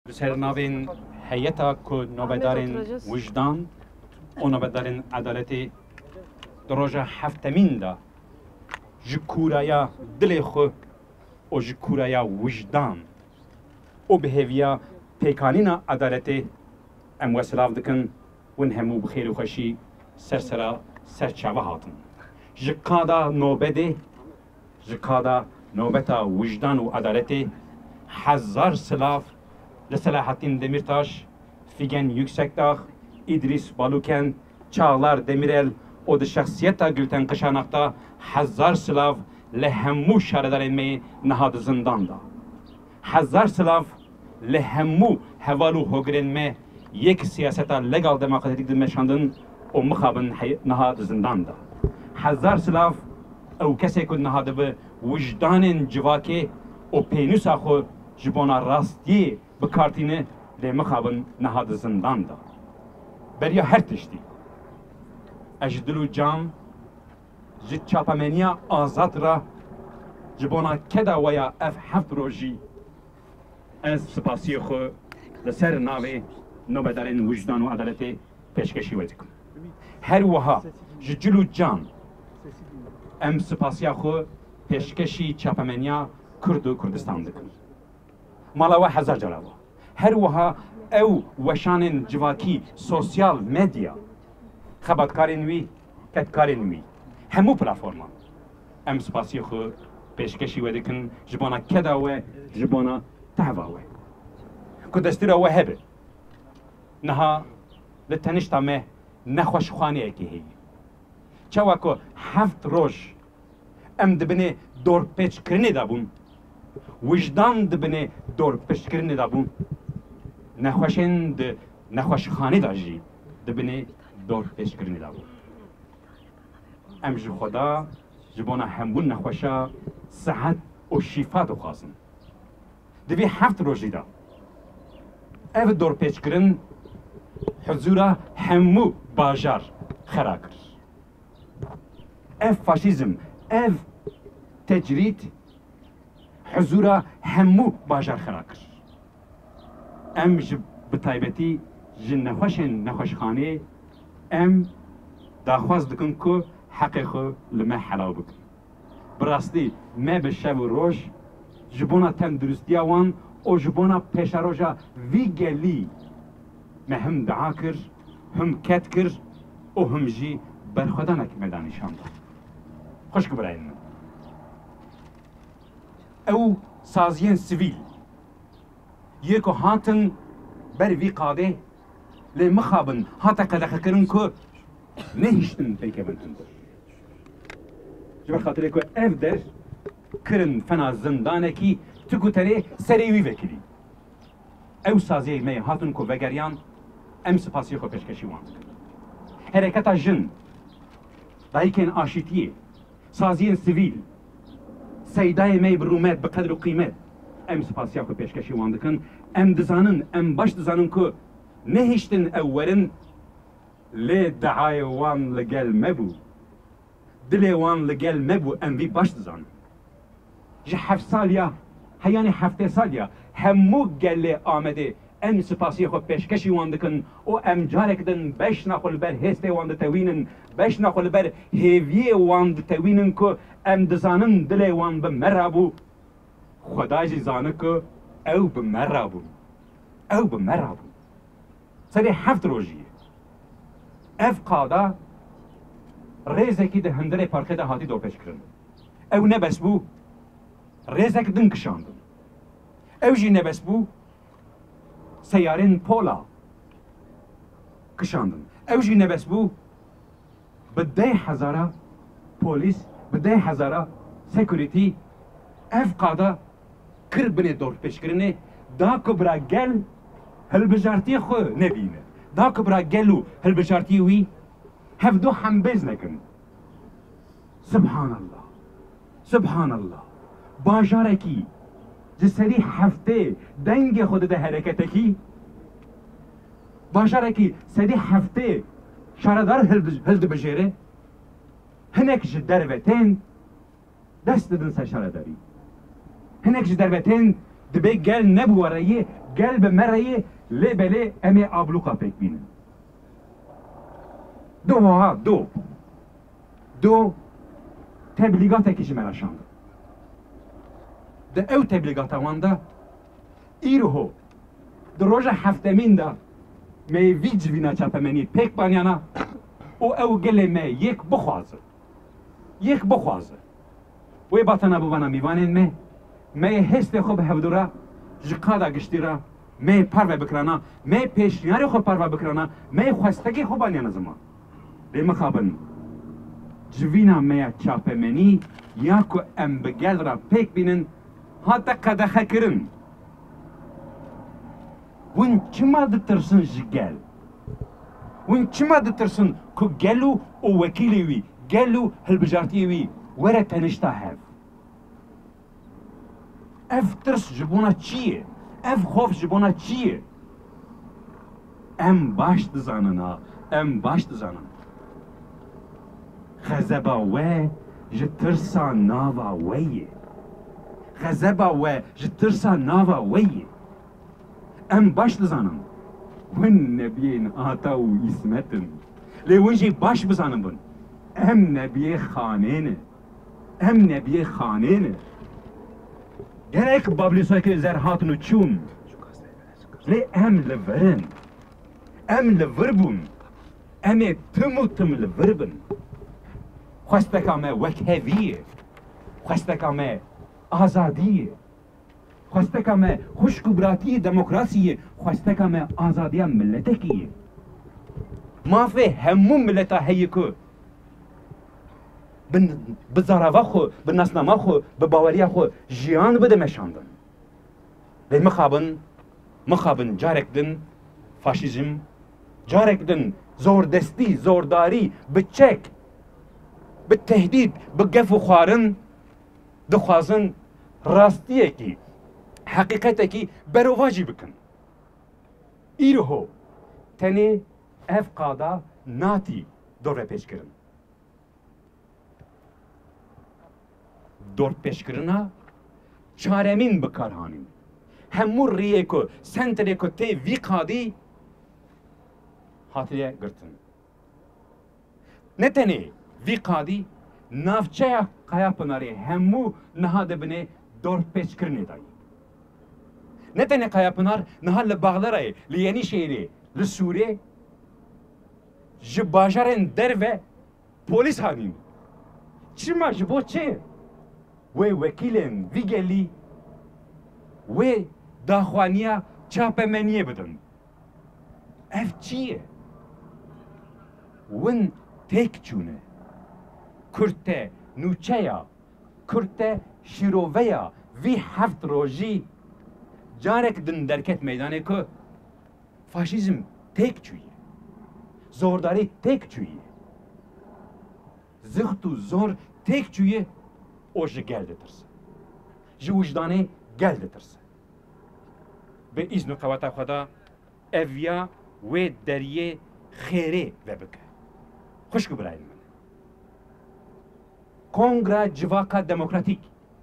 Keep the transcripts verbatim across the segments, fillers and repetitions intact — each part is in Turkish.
سرناوین هیئتا کو نوبدارین وجدان و نوبدارین عدالتی دروجه هفتمین دا جکورایا دل خو و جکورایا وجدان و بهویا پیکانینا عدالتی ام وسلاف دکن ون همو بخیر و خوشی سرسرا سرچاوه هاتن جکادا نوبده جکادا نوبتا وجدان و عدالتی هزار سلاف لسلاحettin Demirtaş, Figen Yüksekdağ, İdris Baluken, Çağlar Demirel, o da şahsiyeta Gülten Kışanak'ta Hazar Slav lehemmu şaredarên me nehad zindanda. Hazar Slav lehemmu hevalu hogirên me yek siyaseta legal demokratik dimeşandın o mixabin nehad zindanda. Hazar Slav ew kesê ku nehad bi wicdanên civakê o pênûsa xwe ji bona rastiyê بکارتینه لی مخابن نهاد زندان دا بریا هر تشتی اجدلو جام جد چاپمنیا آزاد را جبونا کدا ویا اف هفت روژی از سپاسی خو لسر ناوی نوبدارین وجدان و عدالتی پیشکشی ویدکم هر وها جدلو جام ام سپاسی خو پیشکشی چاپمنیا کرد و کردستان دکم مالاوه هزار جلاوه هر وها او وشانن جواکی سوسیال مدیا خبرکارین وی کتکارین وی همو پلتفرما ام سپاسی خو پیشکشی ودکن جبانا کداوه جبانا تهواوه کدستیرا و هبه نها لتنشتا مه نخوش خوانی اکی هی چاوا که هفت روش ام دبنه دور پیچ کرنی دابون وجدان دبنه دور پشکرنی دابون نخوشن د نخوش خانه داجی دبنه دور پشکرنی دابون ام جو خدا جبونا همبون نخوشا صحت و شفا دو خواستن دوی هفت روزی دا او دور پشکرن حضورا همو باجار خرا کر اف فاشیزم اف تجرید حضورا همو باجار خراکر ام جب بتایبتی جن نخوشن نخوشخانه ام داخواز دکن که حق خو لما حلاو بکن براستی ما به شب و روش جبونا تندرستی وان و جبونا پیش روشا وی گلی ما هم دعا کر هم کت کر و هم جی برخدا نک میدانشان دا خوش کبراین من او سازیان سیویل یکو هاتن بر وی قاده لی مخابن هاتا قدخه کرن که نهیشتن پیکه بنتندر جبر خاطره که اف در کرن فنا زندانه کی تکو تره سریوی وکلی او سازیه می هاتن که وگریان ام سپاسی خو پیشکشی واند حرکتا جن دایکن آشیتیه سازیان سیویل سیدای می برومت به قدر و قیمت ام سپاسیا کو پیشکشی وان دکن ام دزانن ام باش دزانن کو نهشتن اورن لی دعای وان لگل مبو دلی وان لگل مبو ام بی باش دزانن جه هفت سالیا هیانی هفته سالیا همو گل آمده ام سپاسیا کو پیشکشی وان دکن و ام جارک دن بش نخل بر هسته وان دتوینن بش نخل بر هیوی وان دتوینن کو ام دزانن دلی وان بمرابو خدای زانه که او بمرابو او بمرابو سری هفت روزیه اف قادا ریزه کی ده هندره پارکه ده هاتی دو پیش کرن او نبس بو ریزه کی دن کشاندن او جی نبس بو سیارین پولا کشاندن او جی نبس بو بده هزاره پولیس بده هزاره سیکوریتی اف قادا کر بنه دور پیش کرنه دا کبرا گل هل بجارتی خو نبینه دا کبرا گلو هل بجارتی وی هف دو هم بیز نکن سبحان الله سبحان الله باجاره کی جسری هفته دنگ خود ده حرکت کی باجاره کی سری هفته شاردار هل دو بجیره هنک جدر وتن دست دن سشاره داری هنک جدر وتن دبی گل نبوارایی گل به مرایی لبله امی آبلوکا پک بینن دو ها دو دو تبلیغات کشی مراشاند ده او تبلیغات وانده ایرو هو در روز هفتمین ده می ویج وینا چپمنی پک بانیانا او او گل می یک بخوازه یک بخوازه وی باتنا بوانا میوانین می می هست خوب هفدورا جقادا گشتیرا می پرو بکرانا می پیشنیاری خوب پرو بکرانا می خواستگی خوب بانیانا زمان دی مخابن جوینا می چپمنی یا که ام بگل را پک بینن hatta kadaha kirin. Wun kima ditirsin ji gel? Wun kima ditirsin ku gelu o vekili wi, gelu hilbijartiye wi, were tenişta hev. Ev tirs ji bona çiye? Ev xof ji bona çiye? Em baş dizanin ha, em baş dizanin. Xezeba we ji tirsa nava weye. خزبا و جترسا ناوا وی ام باش دزانم ون نبیین آتا و اسمتن لی ونجی باش بزانم بون ام نبی خانینه ام نبی خانینه گرک بابلیسای که زر هاتنو چون لی ام لورن ام لور بون ام تمو تم لور بون خواستکا ما وک هویه خواستکا ما آزادیه خواسته ما خوشگوبراتی دموکراسیه خواسته ما آزادی ملت کیه ما فی همون ملت هایی که به زراوا خو به نسنما خو به باوری خو جیان بده مشاندن به مخابن مخابن جارک دن فاشیزم جارک دن زوردستی زورداری به چک به تهدید به گف و خوارن دخوازن راستیه کی حقیقته کی برواجی بکن ایرو هو تنی اف قادا ناتی دور پیش کرن دور پیش کرنا چارمین بکارهانیم همون ریه کو سنتره کو تی وی قادی حاطیه گرتن نه تنی وی قادی نافچه قیا پناری همو نهاده بنه دور پیچ کرنی دایی نه تنه قیا پنار نها لباغلره لیانی شیری لسوره جباجرن در و پولیس هانیم چی ما جبو چه و وکیلن ویگلی و داخوانیا چاپ منیه بدن اف چیه ون تک چونه کرته نوچهیا کرته شیروویا وی هفت روژی جارک دن درکت میدانه که فاشیزم تک چویه زورداری تک چویه زخت و زور تک چویه او جه گل دترسه جه وجدانه گل دترسه به ایزن و قواتا خدا اویا و دریه خیره و بکه خوشکو برای من کنگره جواکا دموکراتیک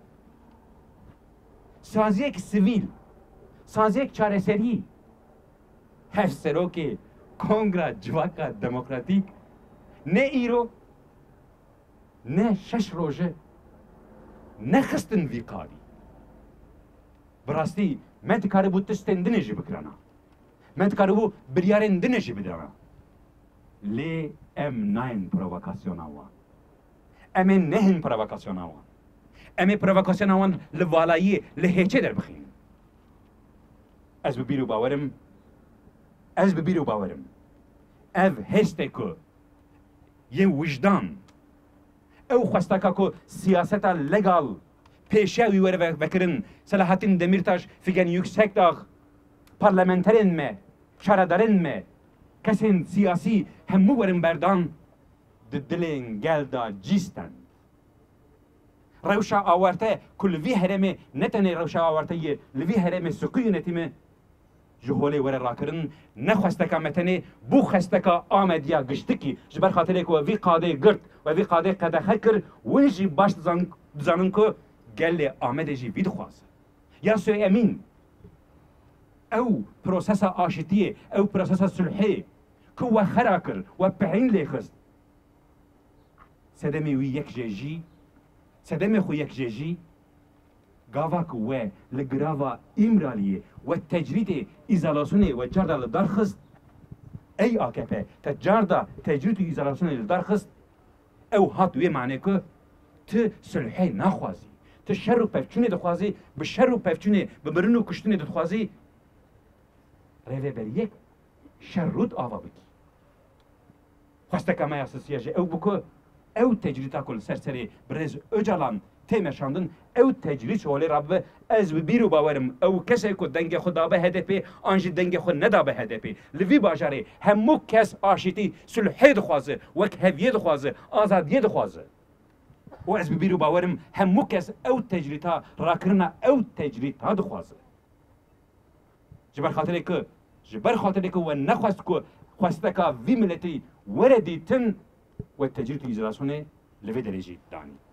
سازیک سیویل سازیک چارەسەری هەف سەرۆکێ کنگره جواکا دموکراتیک نه ئیرۆ نه شەش ڕۆژە نەخستن وی قاوی بڕاستی من دikarbû tiştên dinê jî bikirana من دikarbû biryarên dinê jî bidana lê em nayên provokasyona wan em ê nehin provokasyona wan em ê provokasyona wan li valayiyê li hêçê derbixînin ez bi bîr û bawerim ez bi bîr û bawerim ev hestê ku yên wijdan ew xwesteka ku siyaseta legal pêşiya wî were vekirin Selahattin Demirtaş figen yüksek dağ parlamenterên me şaredarên me kesên siyasî hemû werin berdan di dilên gel da cîstin rewşa awarte ku li vî herêmê ne tenê rewşa awarteyê li vî herêmê siqî yonetîmê ji holê were rakirin ne xwesteka me tenê bû xwesteka Amediya giştikî ji ber xatirê ku vî qadê girt ve vî qadê qedexe kir wê jî baş dizanin ku gelê Amedê jî vî dixwaze یا سو امین او پروسس آشتیه او پروسس صلحی که و خرا کر و پهین لیخست سدمی وی یک جیجی سدمی خو یک جیجی گاوا که و لگراوا ایمرالیه و تجرید ایزالاسونه و جاردا لدارخست ای آکپه تجاردا تجرید ایزالاسونه لدارخست او هات وی معنی که ت صلحی نخوازی ت شر و پفچونه دخوازی به شر و پفچونه به برن و کشتونه دخوازی روی بر یک شرود آوا بکی خواسته که مای اساسیاجه او بکو او تجریتا کل سرسری برز اجالان تیمشاندن او تجرید شوالی رب از بیرو باورم او کسی که دنگ خود دابه هدفی آنجی دنگ خود ندابه هدفی لوی باجاره همو کس آشیتی صلحی دخوازه وک هویه دخوازه آزادیه دخوازه و از بیرو باورم همو کس او تجریتا راکرنا او تجریتا دخوازه جبر خاطر که جبر خاطر که و نخواست که خواسته که وی ملتی وردی تن و تجرید ایزلاسونه لوی درجی دانی